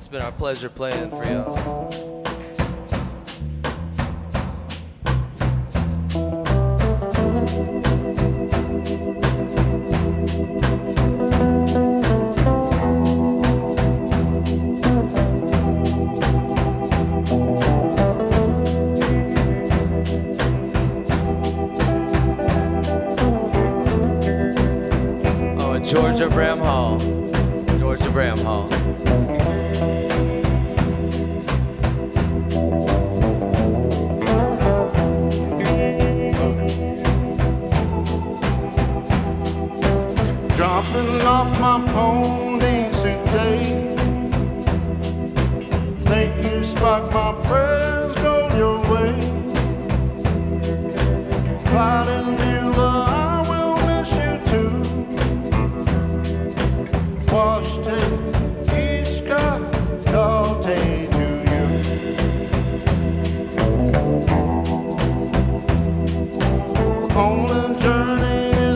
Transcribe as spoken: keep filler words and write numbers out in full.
It's been our pleasure playing for y'all. Georgia Bram Hall. Georgia Bram Hall. Dropping off my pony today. Thank you, Spock, my prayers go your way. Clyde and Mueller, I will miss you too. Washington, East Scott, Dalton to you. On the journey